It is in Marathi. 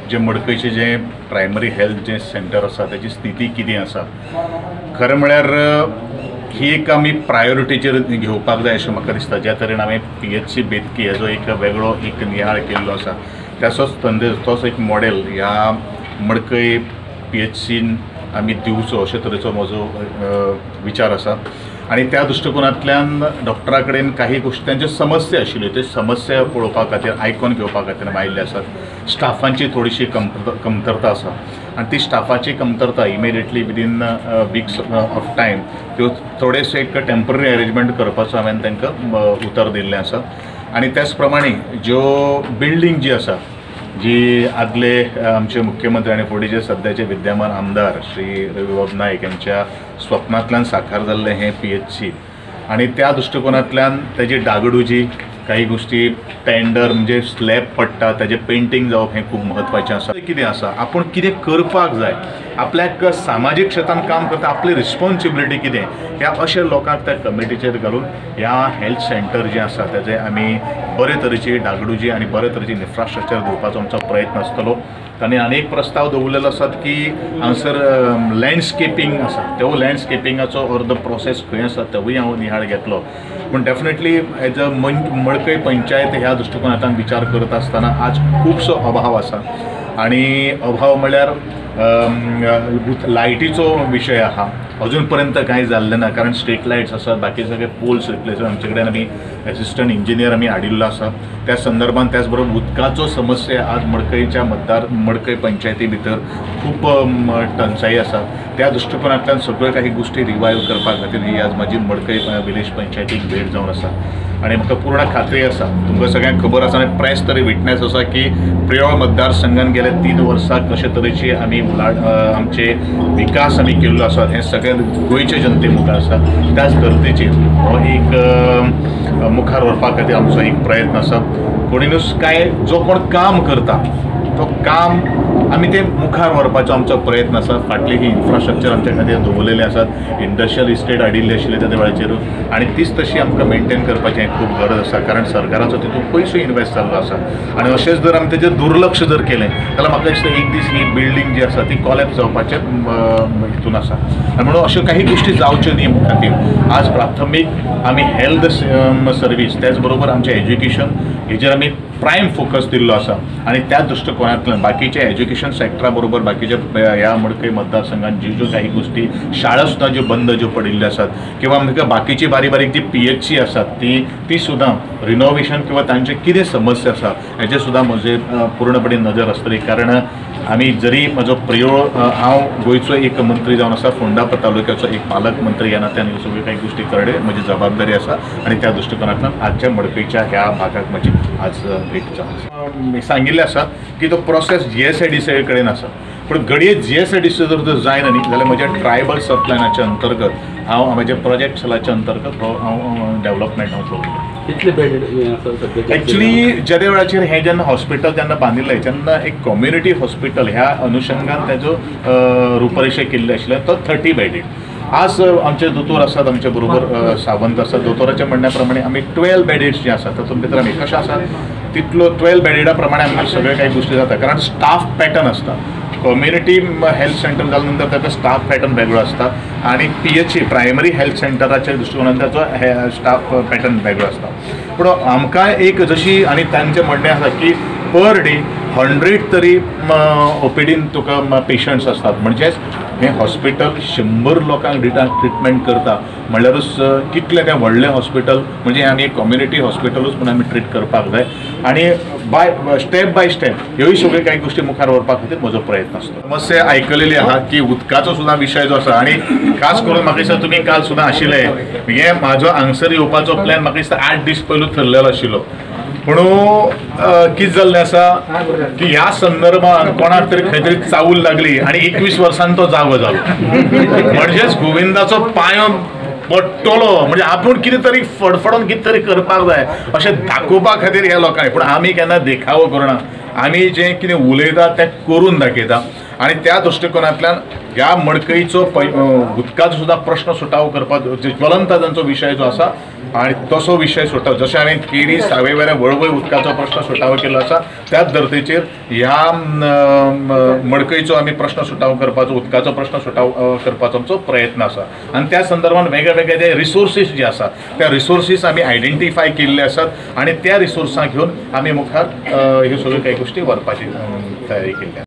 जे मडकयचे जे प्रायमरी हेल्थ जे सेंटर आसा त्याची स्थिती कितें आसा खरें म्हळ्यार ही एक आमी प्रायोरिटीचेर घेवपाक जाय अशें म्हाका दिसता. ज्या तरेन हांवें PHC बेतकी हेजो एक वेगळो एक नियाळ केल्लो आसा तोच एक मॉडेल ह्या मडकय PHCन आमी दिवचो अशे तरेचो म्हजो विचार आसा. आणि त्या दृष्टिकोनांतल्यान डॉक्टरा कडेन काही गोष्टी त्यांच्यो समस्या आशिल्ल्यो त्यो समस्या पळोवपा खातीर आयकून घेवपा खातीर आमी आयिल्ले आसात. स्टाफांची थोडीशी कमतरता आसा आणि ती स्टाफाची कमतरता immediately within weeks of time त्यो थोडेशे एक टेम्पररी अरेंजमेंट करपाचो हांवें तांकां उतर दिल्लें आसा. आणि त्याच प्रमाणे ज्यो बिल्डींग जी आसा जी आदले आमचे मुख्यमंत्री आणि फुडें सध्याचे विद्यमान आमदार श्री रविबाब नाईक यांच्या स्वप्नांतल्यान साकार जाल्लें हें PHC आणि त्या दृष्टिकोनांतल्यान तेजी डागडुजी काही गोष्टी टेंडर म्हणजे स्लॅब पडटा तेजें पेंटींग जावप हें खूब म्हत्वाचें आसा. कितें आसा आपूण कितें करपाक जाय आपल्याक सामाजीक क्षेत्रांत काम करता आपली रिस्पॉन्सिबिलिटी कितें ह्या अशा लोकांक त्या कमिटीचेर घालून ह्या हेल्थ सेंटर जें आसा तेजे आमी बरे तरेची डागडुजी आनी बरे तरेची इन्फ्रास्ट्रक्चर दिवपाचो आमचो प्रयत्न आसतलो. तांणी आनीक प्रस्ताव दवरलेलो आसात की हांगासर लँडस्केपींग आसा त्यो लँडस्केपींगाचो अर्द प्रोसेस खंय आसा तेवूय हांव नियाळ घेतलो. पूण डेफिनेटली एज अ मडकय पंचायत ह्या दृष्टिकोनांतल्यान विचार करत आसतना आज खुबसो अभाव आसा. आणि अभाव म्हळ्यार लायटीचो विशय आहा अजून पर्यंत कांय जाल्लें ना कारण स्ट्रीट लायट्स आसा बाकी सगळे पोल्स रिप्लेस आमचे कडेन आमी एसिस्टंट इंजिनियर आमी हाडिल्लो आसा. त्या संदर्भात त्याच बरोबर उदकाचो समस्या आज मडकयच्या मडकय पंचायती भितर खूब टंचाई आसा. त्या दृष्टिकोनांतल्यान सगळ्यो काही गोष्टी रिवायव करपा खातीर ही आज म्हाजी मडकय विलेज पंचायतीक भेट जावन आसा. आणि म्हाका पूर्ण खात्री आसा तुमकां सगळ्यांक खबर आसा आनी प्रेस तरी विटनेस आसा की प्रियोळ मतदारसंघान गेल्या 3 वर्सां कशे तरेची आमी आमचे विकास आमी केल्लो आसा हें सगळ्या गोंयचे जनते मुखार आसा. त्याच धर्तेचेर हो एक मुखार व्हरपा खातीर आमचो एक प्रयत्न आसा. कोणीनूच काय जो कोण काम करता तो काम आमी ते मुखार व्हरपाचो आमचो प्रयत्न आसा. फाटली ही इन्फ्रास्ट्रक्चर आमच्या खातीर दवरलेले आसात इंडस्ट्रियल इस्टेट हाडिल्ली आशिल्ली त्या वेळाचेर आणि तीच तशी आमकां मेंटेन करपाचें खूब गरज आसा कारण सरकाराचो तितून पयसो इन्वेस्ट जाल्लो आसा. आणि अशेंच जर आमी तेजेर दुर्लक्ष जर केलें जाल्यार म्हाका दिसता एक दीस ही बिल्डींग जी आसा ती कॉलॅप्स जावपाचे हितून आसा. आनी म्हणून अश्यो काही गोष्टी जावच्यो न्ही खातीर आज प्राथमीक आमी हेल्थ सर्वीस त्याच बरोबर आमचें एज्युकेशन हेजेर आमी प्रायम फोकस दिल्लो आसा. आणि त्या दृष्टिकोनांतल्यान बाकीच्या एज्युकेशन सेक्टरा बरोबर बाकीच्या ह्या मडकय मतदारसंघात ज्यो काही गोष्टी शाळा सुद्दां ज्यो बंद ज्यो पडिल्ल्यो आसात किंवा आमकां बाकीची बारीक बारीक जी PHC आसात ती सुद्दां रिनोवेशन किंवा तांचे कितें समस्या आसा हेजेर सुद्दां म्हजे पूर्णपणे नजर आसतली. कारण आमी जरी म्हजो प्रियोळ हांव गोंयचो एक मंत्री जावन आसा फोंडा तालुक्याचो एक पालक मंत्री ह्या नात्यान ह्यो सगळ्यो काही गोष्टी करणे म्हजी जबाबदारी आसा. आणि त्या दृष्टिकोनांतल्यान आजच्या मडकयच्या ह्या भागाक म्हजी आज भेट जावन सांगिल्लें आसा की तो प्रोसेस GSIDC कडेन आसा. पूण घडये GSIDC जर जायना न्ही जाल्यार म्हज्या ट्रायबल सब प्लॅनाच्या अंतर्गत हांव म्हज्या प्रोजेक्ट सेलाच्या अंतर्गत हांव डेव्हलपमेंट एक्चुअली ज्या वेळाचेर हें जेन्ना हॉस्पिटल जेन्ना बांदिल्लें तेन्ना एक कम्युनिटी हॉस्पिटल ह्या अनुशंगान तेजो रुपरेशे केल्ले आशिल्ले तो 30 बेडेड. आज आमचे दोतोर आसात आमचे बरोबर सावंत आसा दोतोराच्या म्हणण्या प्रमाणे आमी 12 बेडेड्स जे आसात तातूंत भितर आमी कशें आसा तितलो 12 बेडेडा प्रमाणे आमकां सगळे काही गोष्टी जाता कारण स्टाफ पॅटर्न आसता. कम्युनिटी हेल्थ सेंटर जाल्या नंतर ताका स्टाफ पॅटर्न वेगळो आसता आणि PHC प्रायमरी हेल्थ सेंटराच्या दृष्टिकोनांतल्यान ताचो स्टाफ पॅटर्न वेगळो आसता. पूण आमकां एक जशी आनी तांचें म्हणणें आसा की पर डे 100 तरी OPDन तुका पेशंट्स आसतात म्हणजेच हें हॉस्पिटल 100 लोकांक ट्रिटमेंट करता म्हणल्यारूच कितलें तें व्हडलें हॉस्पिटल म्हणजे आमी एक कम्युनिटी हॉस्पिटलूच म्हणून आमी ट्रीट करपाक जाय. आणि स्टेप बाय स्टेप ह्योय सगळ्यो काही गोष्टी मुखार व्हरपा खातीर म्हजो प्रयत्न आसता. समस्या आयकलेली आहा की उदकाचो सुद्दां विशय जो आसा आणि खास करून म्हाका दिसता तुमी काल सुद्दां आशिल्ले हे म्हाजो हांगसर येवपाचो प्लॅन म्हाका दिसता 8 दीस पयलू थरलेलो आशिल्लो. पूण कितें जाल्लें आसा की ह्या संदर्भात कोणाक तरी खंय तरी चावूल लागली आणि 21 वर्सांनी तो जागो जालो म्हणजेच गोविंदाचो पांयो पडटलो म्हणजे आपूण कितें तरी फडफडून कितें तरी करपाक जाय अशें दाखोवपा खातीर ह्या लोकांनी. पूण आमी केन्ना देखावो करना आमी जें कितें उलयता तें करून दाखयता. आणि त्या दृष्टिकोनांतल्यान ह्या मडकईचो उदकाचो सुद्दां प्रश्न सुटावो करपाक ज्वलंत तांचो विशय जो आसा आणि तसो विशय सुटाव जशें हांवें केरी सावेवेऱ्या वळवय उदकाचो प्रश्न सुटावो केलो आसा त्याच धर्तेचेर ह्या मडकईचो आमी प्रश्न सुटावो करपाचो उदकाचो प्रश्न सुटावो करपाचो आमचो प्रयत्न आसा आणि त्या संदर्भात वेगळे वेगळे जे रिसोर्सीस जे आसा त्या रिसोर्सीस आमी आयडेंटिफाय केल्ले आसात आणि त्या रिसोर्सांक घेवन आमी मुखार ह्यो सगळ्यो काही गोष्टी व्हरपाची तयारी केल्या.